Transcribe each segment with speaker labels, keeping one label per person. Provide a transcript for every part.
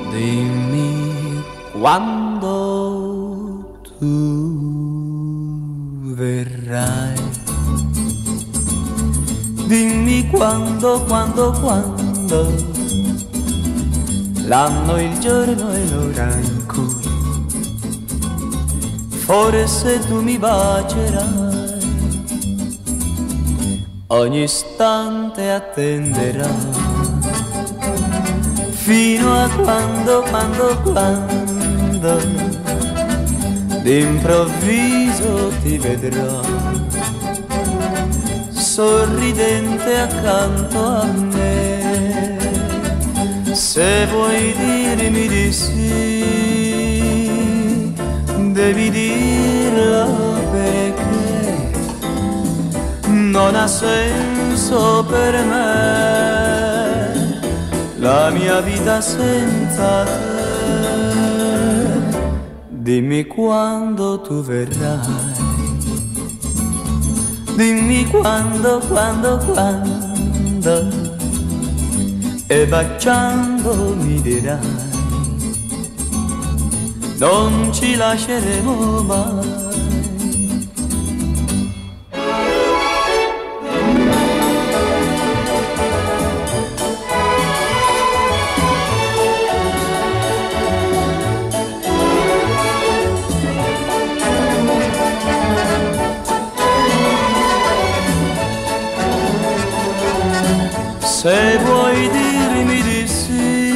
Speaker 1: Dimmi quando tu verrai. Dimmi quando, l'anno, il giorno e l'ora in cui forse tu mi bacerai. Ogni istante attenderai fino a quando d'improvviso ti vedrò sorridente accanto a me. Se vuoi dirmi di sì, devi dirlo perché non ha senso per me la mia vita senza te. Dimmi quando tu verrai. Dimmi quando, e baciando mi dirai, non ci lasceremo mai. Se vuoi dirmi di sì,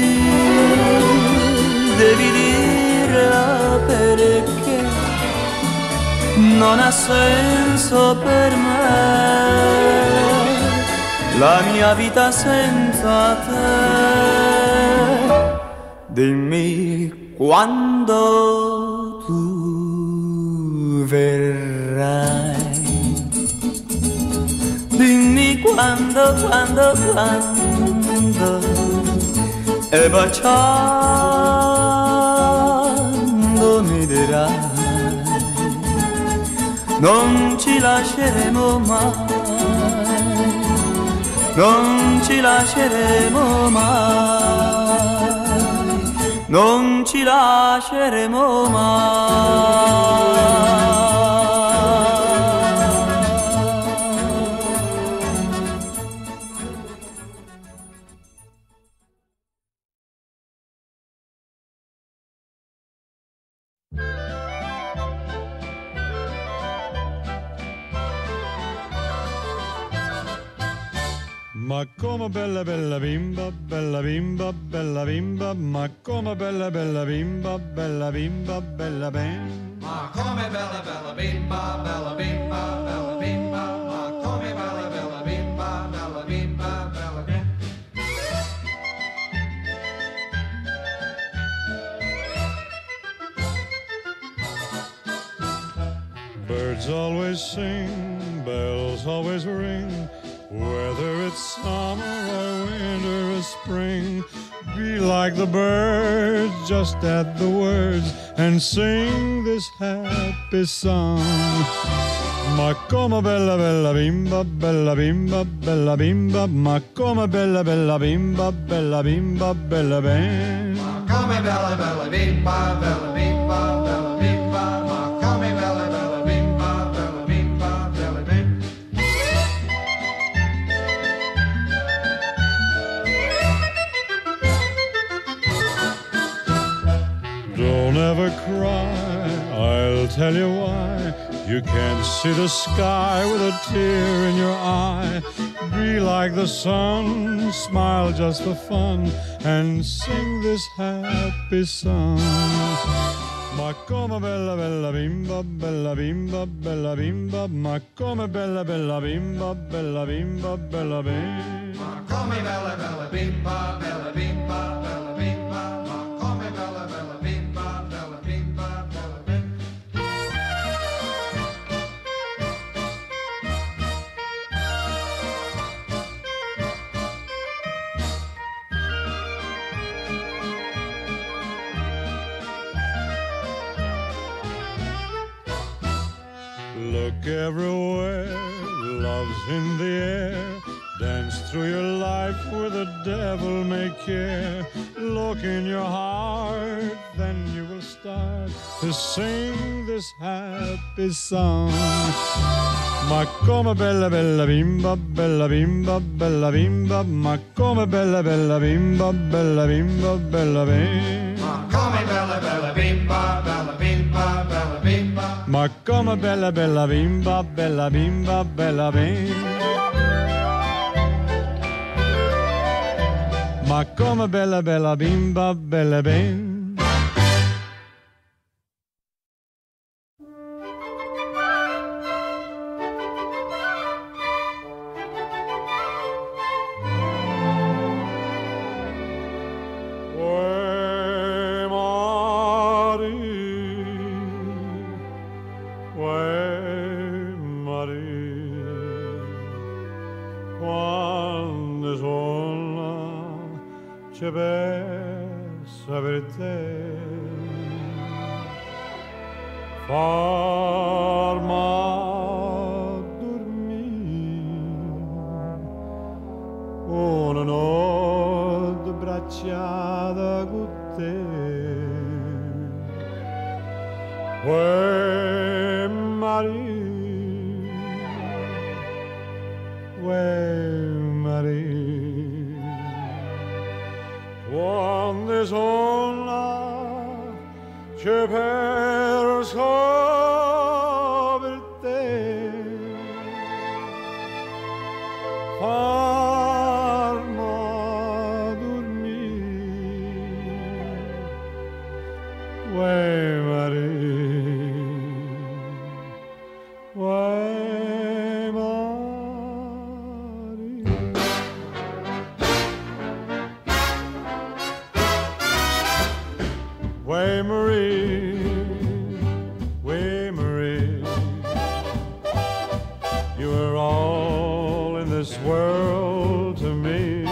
Speaker 1: devi dirla perché non ha senso per me la mia vita senza te. Dimmi quando tu verrai. Dimmi quando, e baciando mi dirai, non ci lasceremo mai, non ci lasceremo mai, non ci lasceremo mai.
Speaker 2: Ma come bella bella bimba, bella bimba, bella bimba, ma come bella bella bimba, bella bimba, bella ben.
Speaker 3: Ma come bella bella bimba, bella bimba, bella bimba, ma come bella bella bimba, bella bimba, bella ben.
Speaker 2: Birds always sing, bells always ring, whether it's summer or winter or spring. Be like the birds, just add the words and sing this happy song. Ma come bella bella bimba, bella bimba, bella bimba, ma come bella bella bimba, bella bimba, bella ben.
Speaker 3: Ma come bella bella bimba, bella bimba, bella bimba, ma come bella bella bimba, bella bimba, bella ben.
Speaker 2: Don't ever cry, I'll tell you why. You can't see the sky with a tear in your eye. Be like the sun, smile just for fun, and sing this happy song. Ma come bella bella bimba, bella bimba, bella bimba, ma come bella bella bimba, bella bimba, bella bimba.
Speaker 3: Ma come bella bella bimba, bella bimba, bella bimba, ma come bella bella bimba, bella bimba, bella bimba.
Speaker 2: Look everywhere, love's in the air. Dance through your life where the devil may care. Look in your heart, then you will start to sing this happy song. Ma come bella bella bimba, bella bimba, bella bimba. Ma come bella bella bimba, bella bimba, bella bimba.
Speaker 3: Ma come bella bella bimba, bella bimba, bella bimba.
Speaker 2: Ma come bella bella bimba, bella bimba, bella bimba. Ma come bella bella bimba, bella bimba.
Speaker 4: Quando sola c'è Pesa per te, farma dormire una notte abbracciata con te. Uè Maria, uè Maria, quando sola c'è perso per te, farma dormire, uè Maria, uè Maria. Way Marie, way Marie, you are all in this world to me.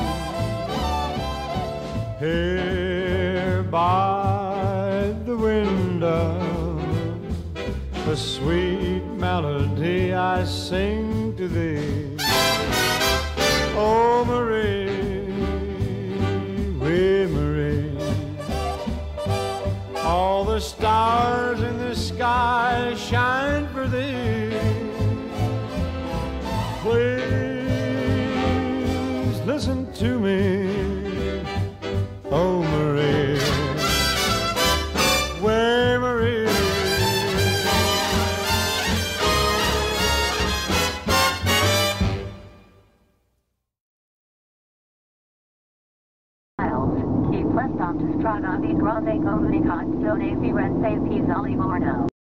Speaker 4: Here by the window, a sweet melody I sing to thee. Oh Marie, way Marie, all the stars in the sky shine for thee. Please listen to me, oh Marie, way Marie.
Speaker 5: Keep left autostrada di grande comunicazione firenze Pisa Livorno.